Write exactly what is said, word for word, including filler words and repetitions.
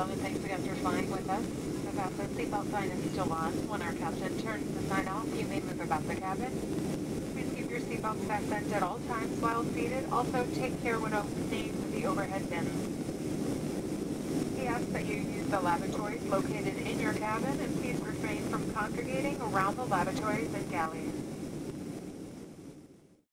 long as things guests are flying with us. The fasten seatbelt sign is still on. When our captain turns the sign off, you may move about the cabin. Please keep your seatbelts fastened at all times while seated. Also, take care when opening the overhead bins. We ask that you use the lavatories located in your cabin, and please refrain from congregating around the lavatories and galleys.